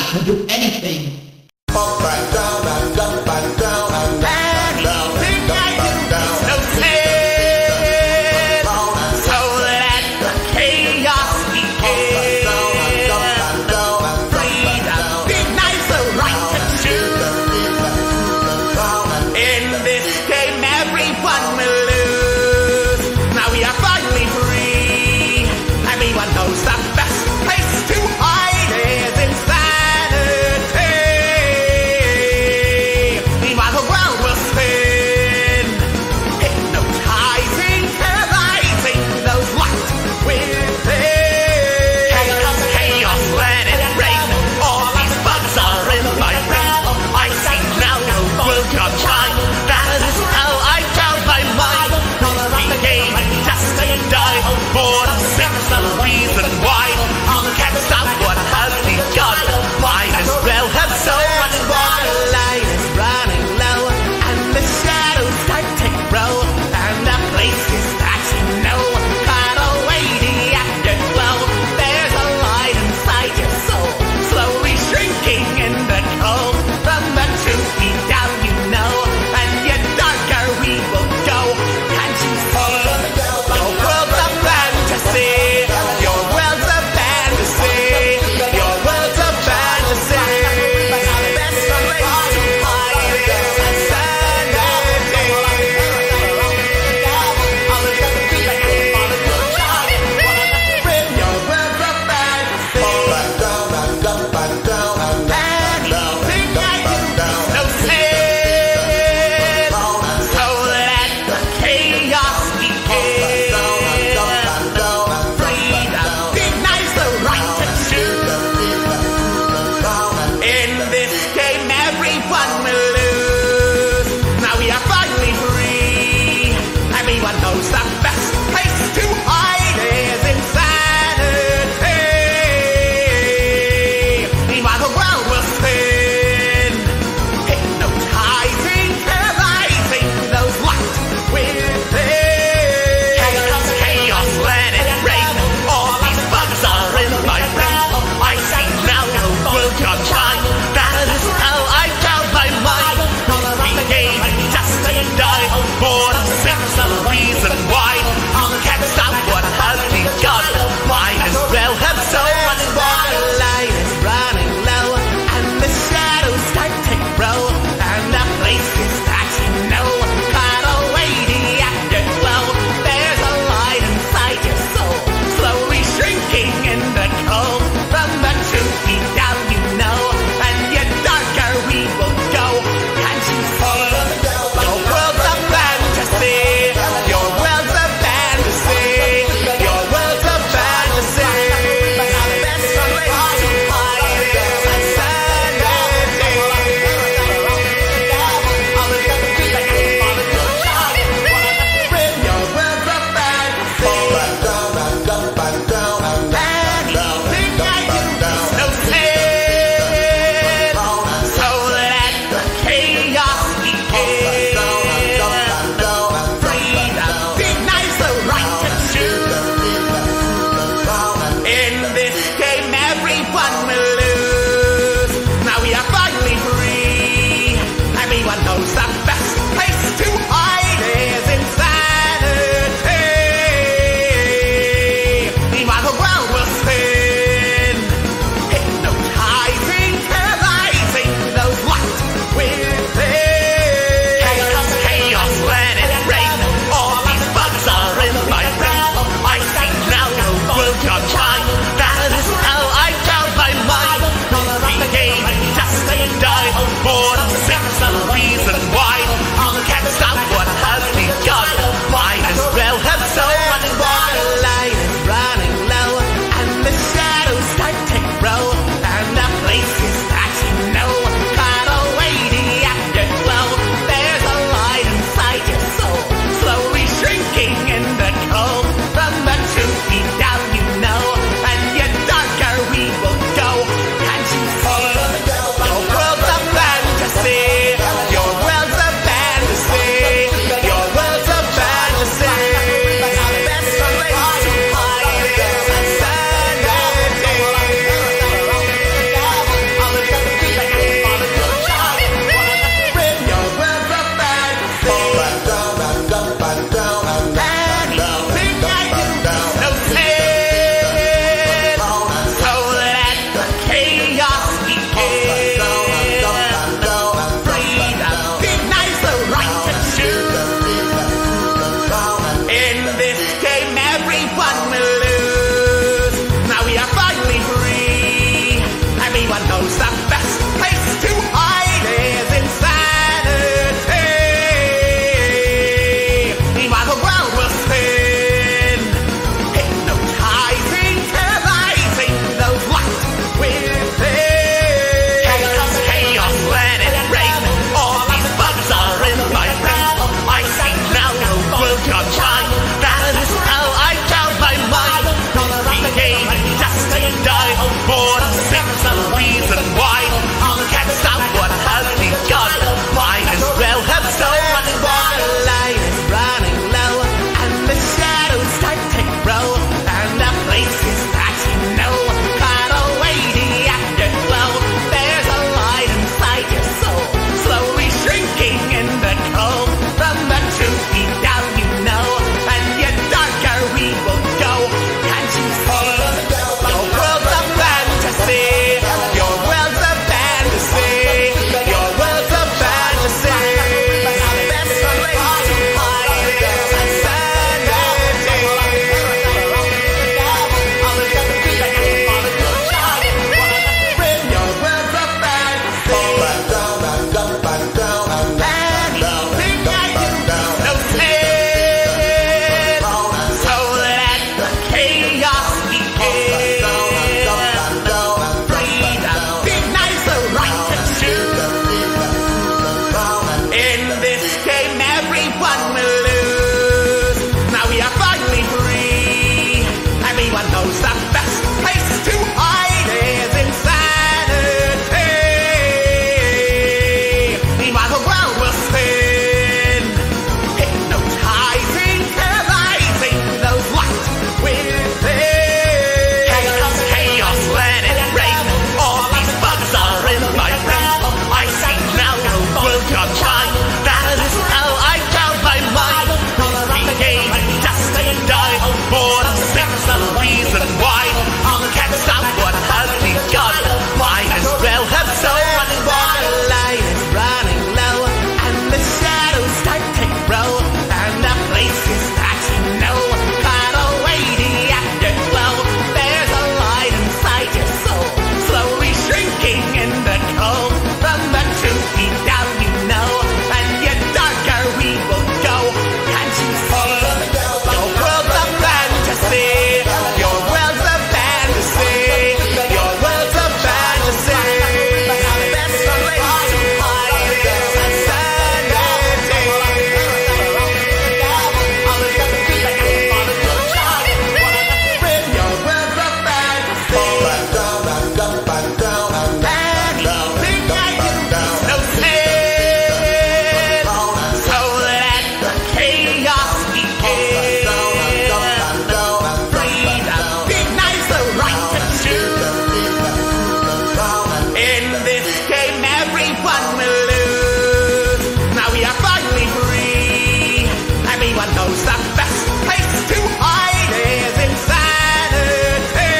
can do anything. Up and down and up and down and up and down and up and down. No sense, so let the chaos begin. Freedom, be nice, the right to choose. In this game, everyone will lose. Now we are finally free. Everyone knows the best place to hide is insanity. everyone will lose. Now we are finally free. Everyone knows the best place to hide is insanity.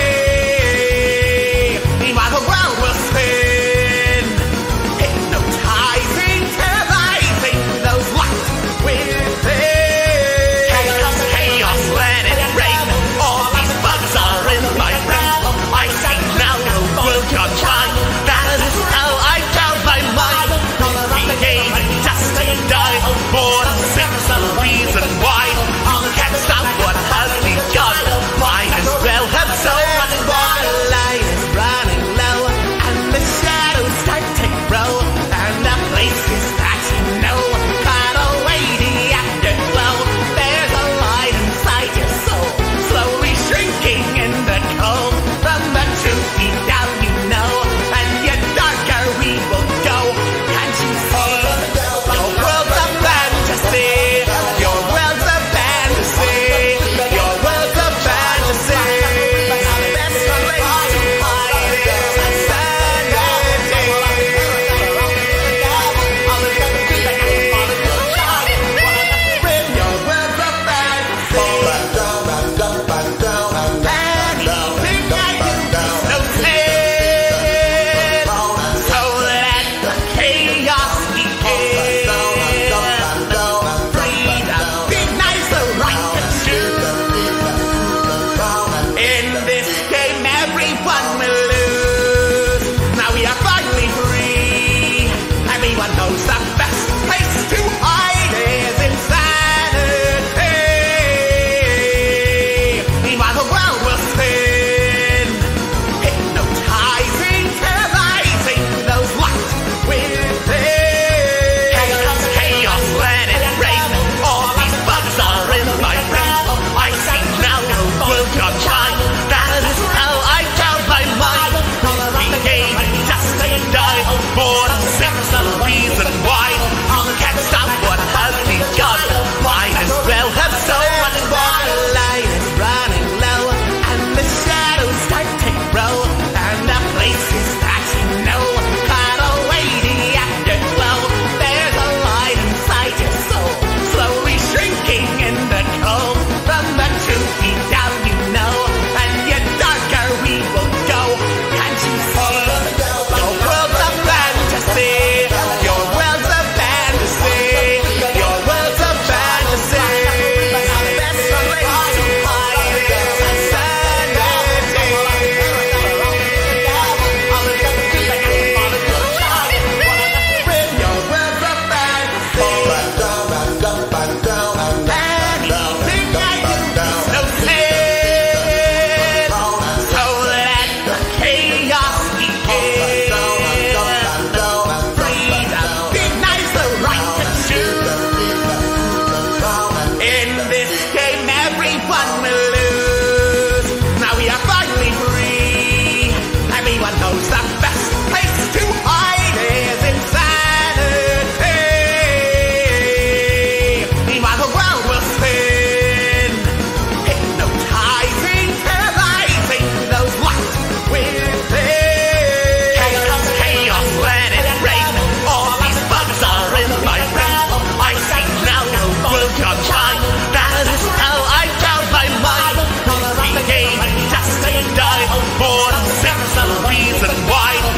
Meanwhile the world will spin, hypnotizing, terrorizing those locked within. Chaos, let it rain. All these bugs are in my brain. I say now the world you're trying. That is how I tell my mind. We came just to die for the simple reason why. You can't stop what has begun. Might as well have so much fun. The light is running low and the shadows start to grow, and the places that you know cut away the afterglow. There's a light inside your soul, slowly shrinking in the cold. From the truth deep down you know, and yet darker we will go. Can't you see? Your world's a fantasy. Your world's a fantasy. Your world's a fantasy. Best place to hide is insanity. Your world's a fantasy. Anything I do is no sin. So let the chaos begin. Freedom, be nice, the right to choose. In this game, everyone will lose. Now we are finally free. Everyone knows the best place to hide is insanity. Meanwhile, the world will spin, hypnotizing, terrorizing those locked within. Chaos, let it rain. All these bugs are in my brain. I say now the world you're trying. That is how I tell my mind. We came just to die for the simple reason why. You can't stop what has begun. Might as well have so much fun. The light is running low and the shadows start to grow, and the places that you know cut away the afterglow. There's a light inside your soul, slowly shrinking in the cold. From the truth deep down you know, and yet darker we will go. Can't you see? Your world's a fantasy. Your world's a fantasy. Your world's a fantasy. Best place to hide is insanity. Your world's a fantasy. Anything I do is no sin. So let the chaos begin. Freedom, be nice, the right to choose. In this game, everyone will lose. Now we are finally free. Everyone knows the best place to hide is insanity. Meanwhile, the world will spin, hypnotizing, terrorizing those locked within. Chaos, let it rain. All these bugs are in my brain. I say now the world you're trying. That is how I tell my mind. We came just to die for the simple reason why.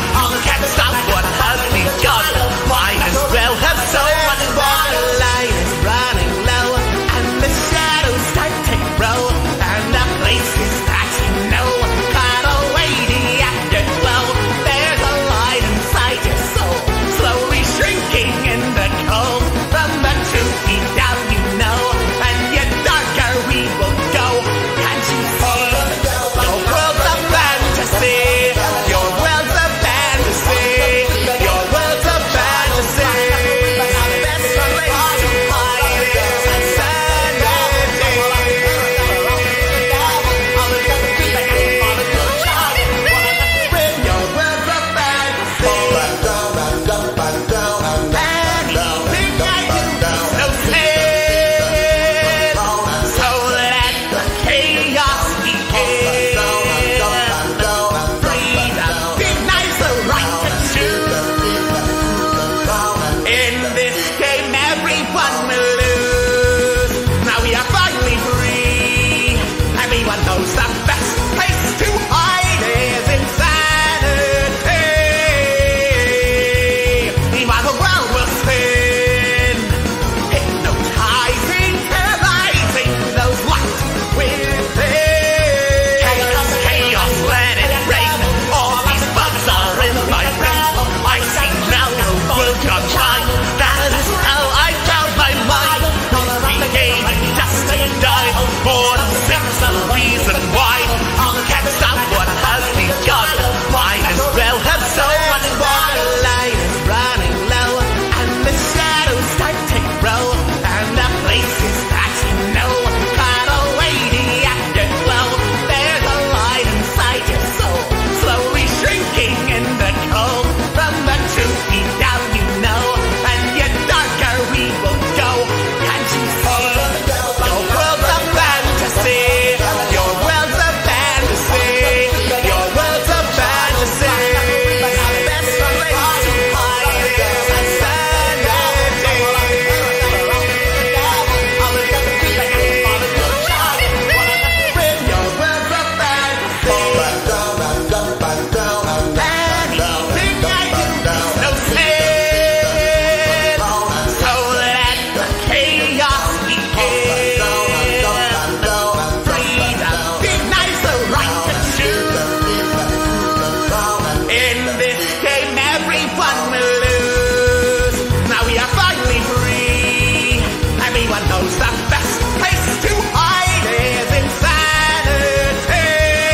this game everyone will lose. Now we are finally free. Everyone knows the best place to hide is insanity.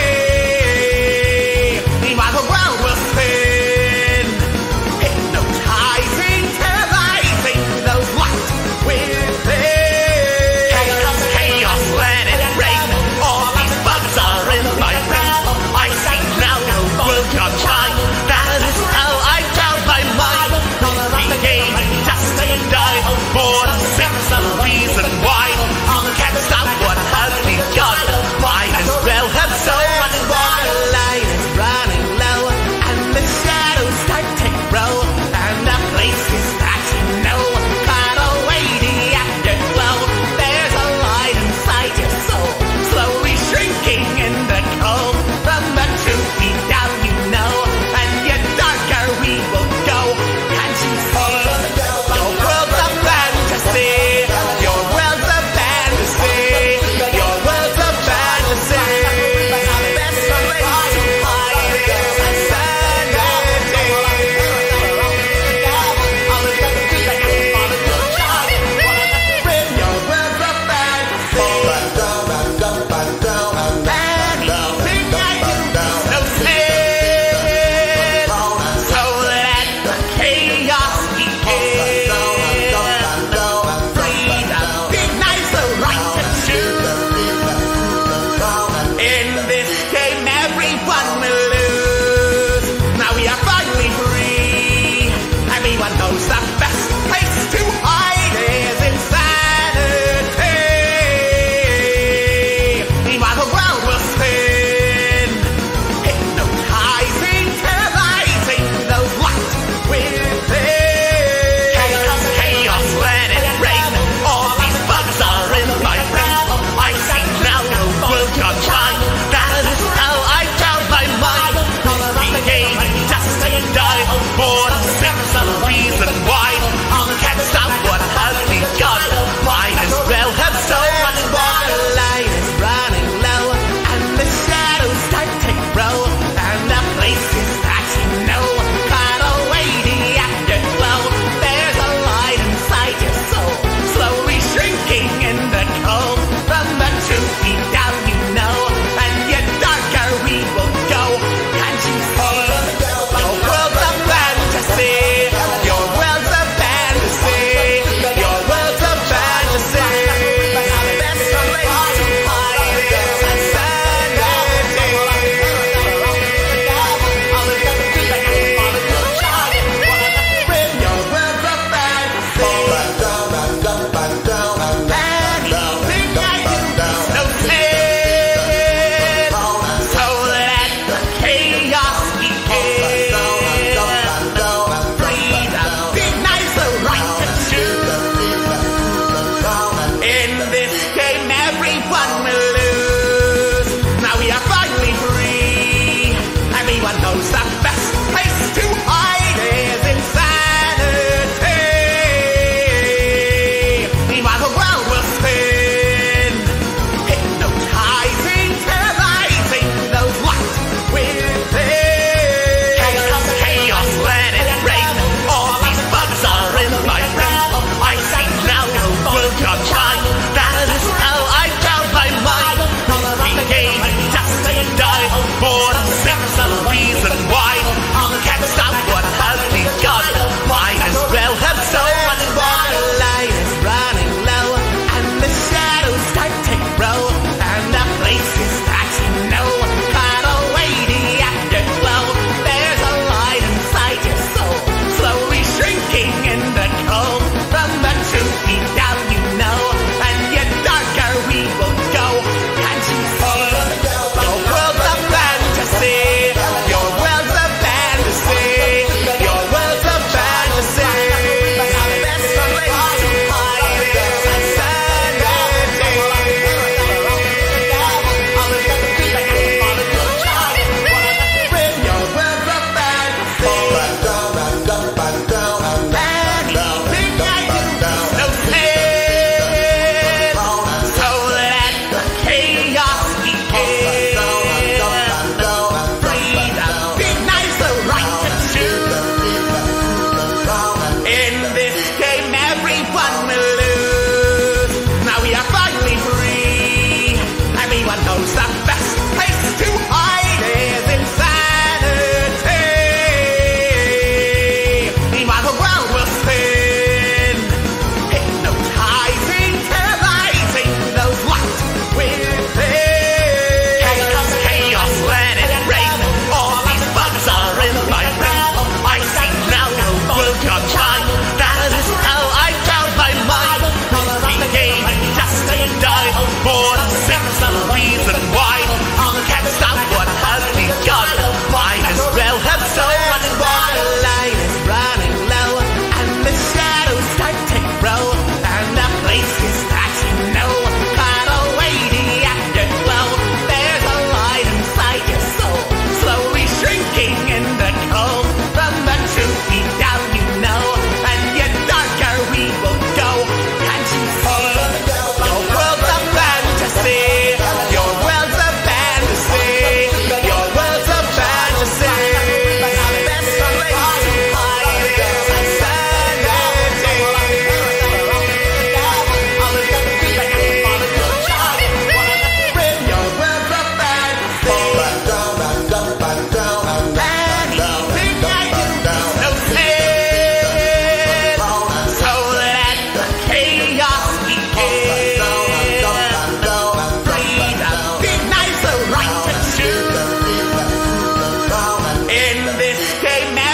Meanwhile the world will spin, hypnotizing, terrorizing those locked within. Chaos, let it rain. All these bugs are in my brain. I see now the world got time. That is how I tell my mind.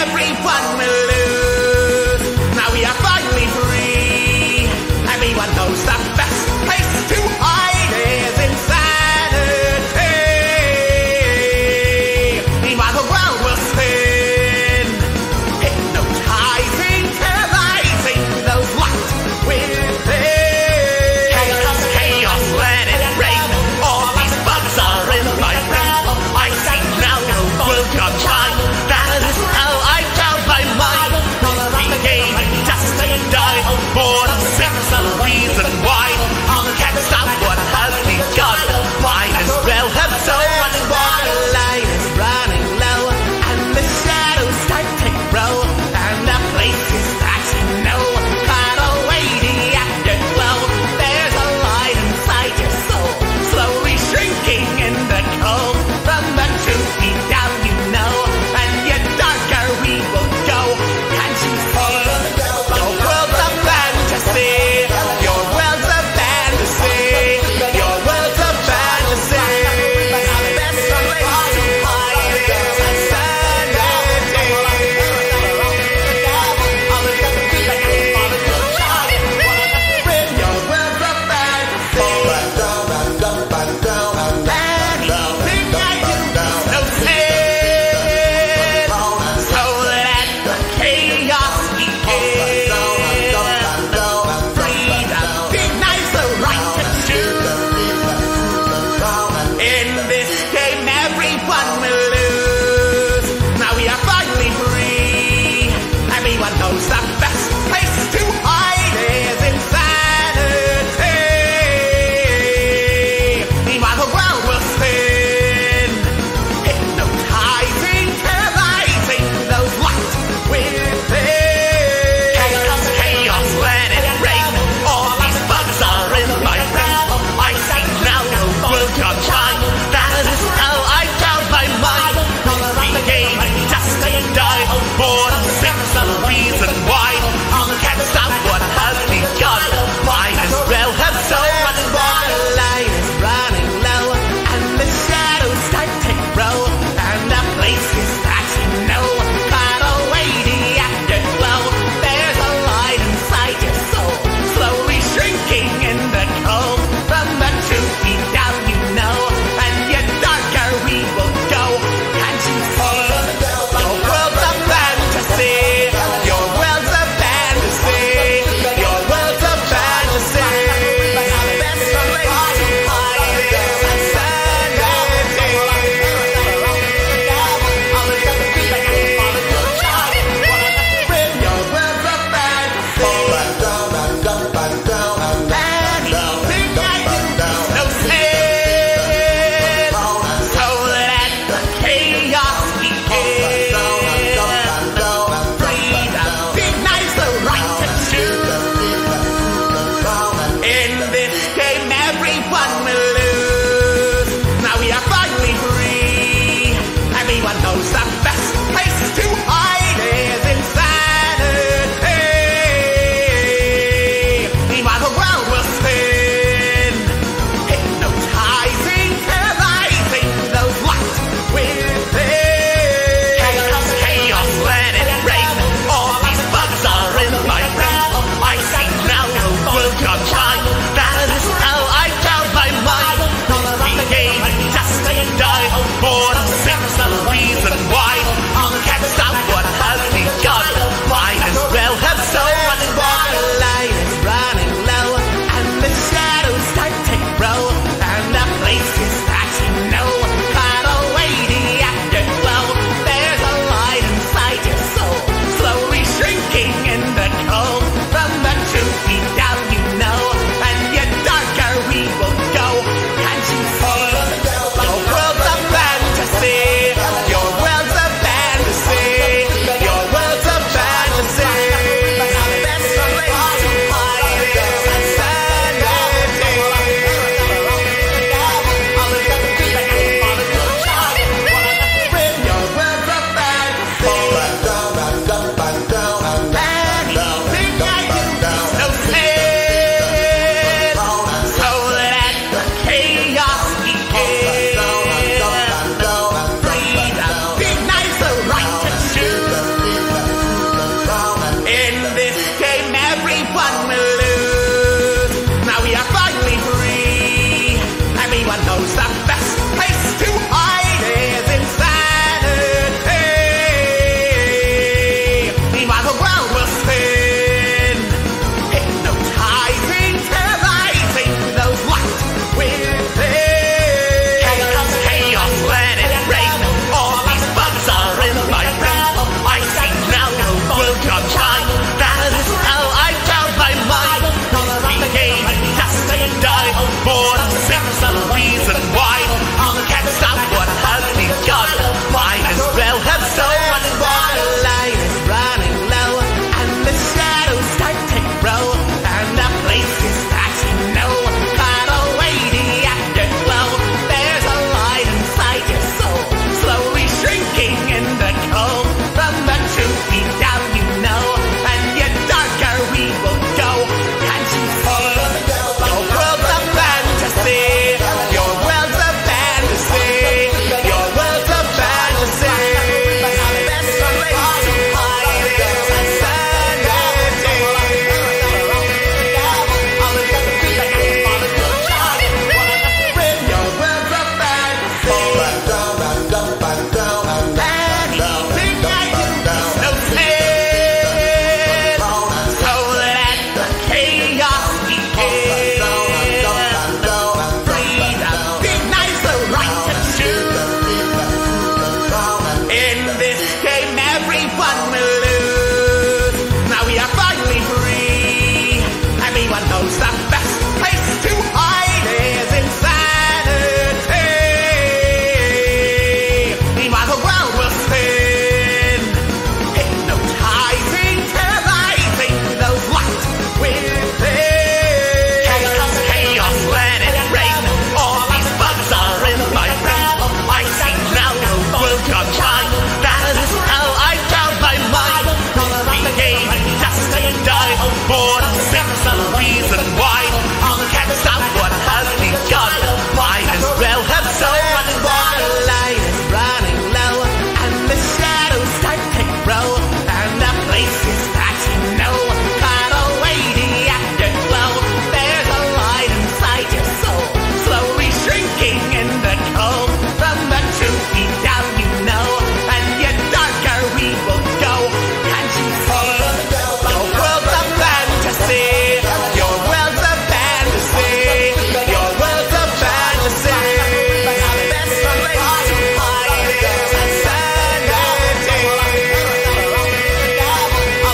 everyone will lose. Now we are finally free. Everyone knows the best place to hide is insanity. Meanwhile the world will spin, hypnotizing, terrorizing those locked within. Chaos, let it rain. All these bugs are in my brain. I see now the world gone blind. That is how I found my mind. Became just to die for the simple reason why. Can't stop what has begun. Might as well have so much fun. The light is running low and the shadows start to grow, and the places that you know cut away the afterglow. There's a light inside your soul, slowly shrinking in the cold. From the truth deep down you know, and yet darker we will go. Can't you see? Your world's a fantasy. Your world's a fantasy. Your world's a fantasy. The best place to hide is insanity. Your world's a fantasy. Anything I do is no sin. So let the chaos begin. Freedom denies the right to choose. In this game, everyone will lose. Now we are finally free. Everyone knows the best place to hide is insanity. Meanwhile, the world will spin, hypnotizing, terrorizing those locked within. Chaos, let it rain. All these bugs are in my brain. I see now the world gone blind. That is how I found my mind. Became just to die for the simple reason why. Can't stop what has begun. Might as well have so much fun. The light is running low and the shadows start to grow, and the places that you know cut away the afterglow. There's a light inside your soul, slowly shrinking in the cold. From the truth deep down you know, and yet darker we will go. Can't you see? Your world's a fantasy. Your world's a fantasy. Your world's a fantasy. The best place to hide is insanity. Your world's a fantasy. Anything I do is no sin. So let the chaos begin. places that you know. Cut away the afterglow. There's a light inside your soul, slowly shrinking in the cold. From the truth deep down you know, and yet darker we will go. Can't you see? Your world's a fantasy. Your world's a fantasy. Your world's a fantasy. The best place to hide is insanity.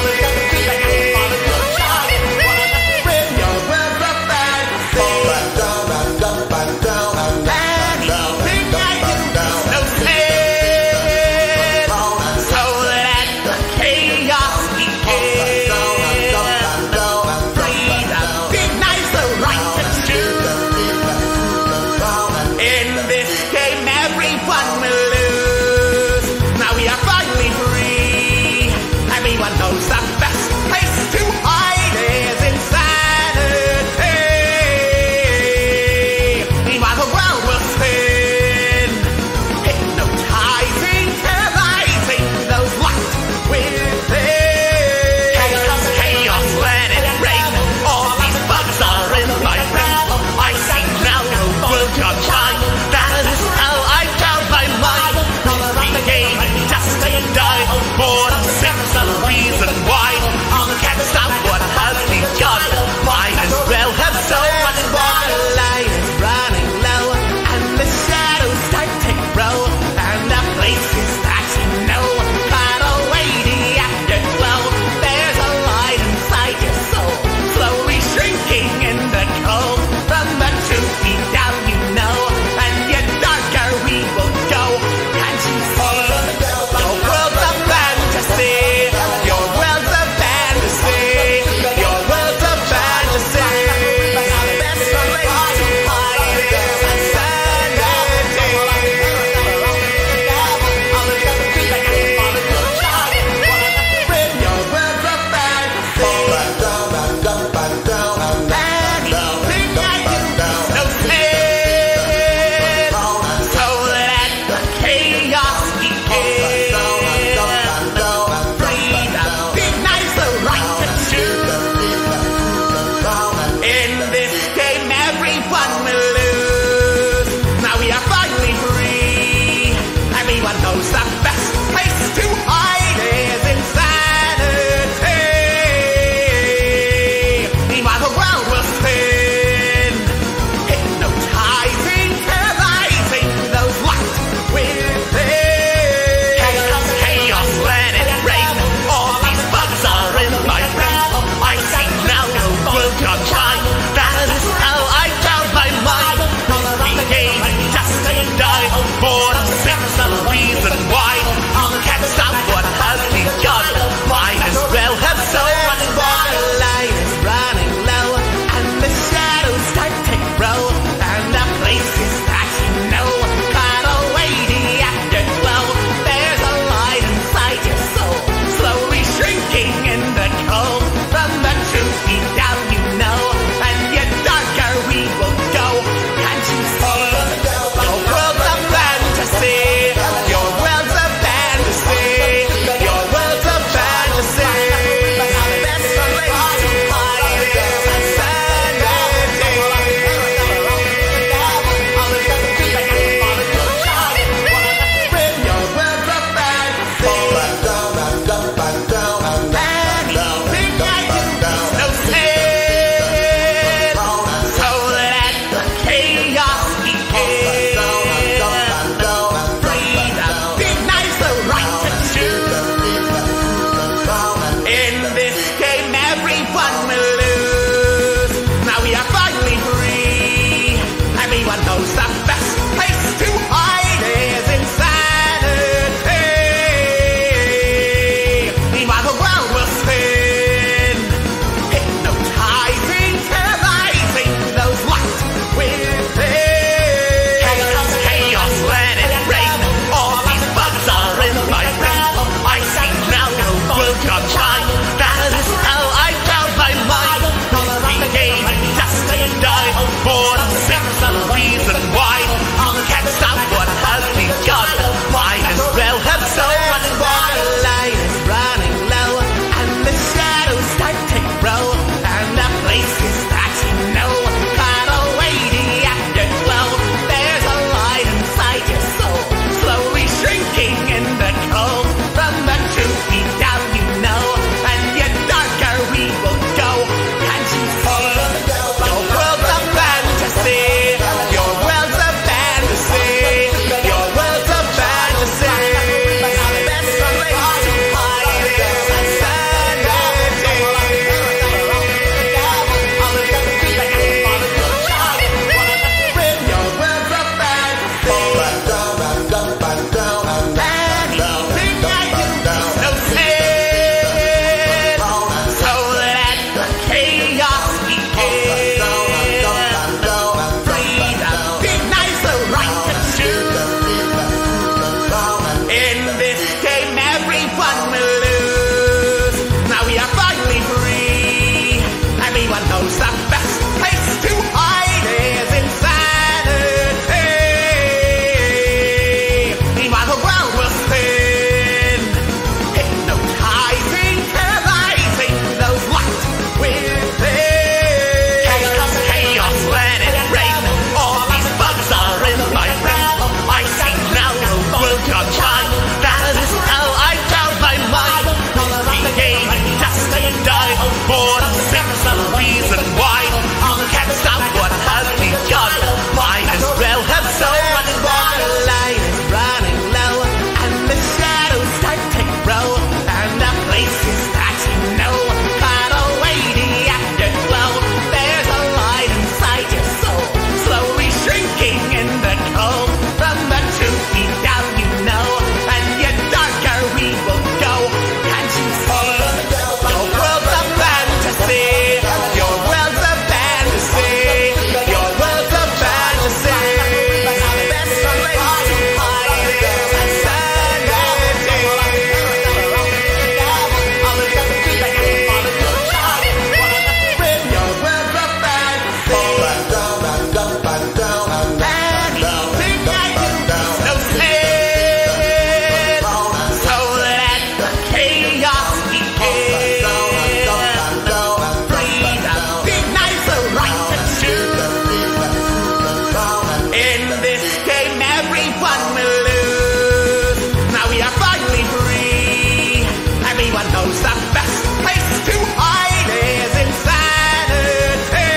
knows the best place to hide is insanity.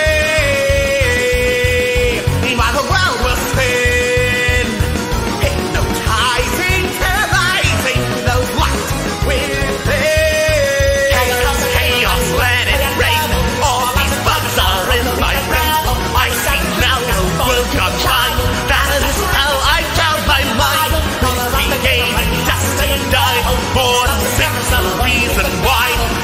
Meanwhile, the world will spin, hypnotizing, terrorizing those locked within. Chaos, let it rain. All these bugs are in my brain. I see now the world gone dry. That is how I found my mind. This became just to die. For the simple reason why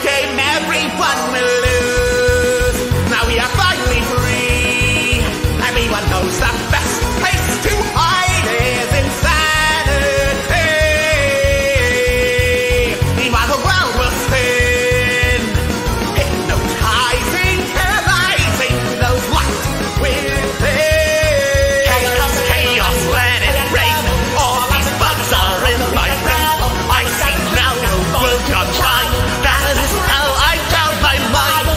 game everyone will lose. Now we are finally free. Everyone knows the best place to hide is insanity. Meanwhile the world will spin, hypnotizing, terrorizing those locked within. Chaos, chaos, let it rain. All these bugs are in my brain. I see now the world gone dry. That is how I found my mind.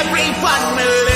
everyone will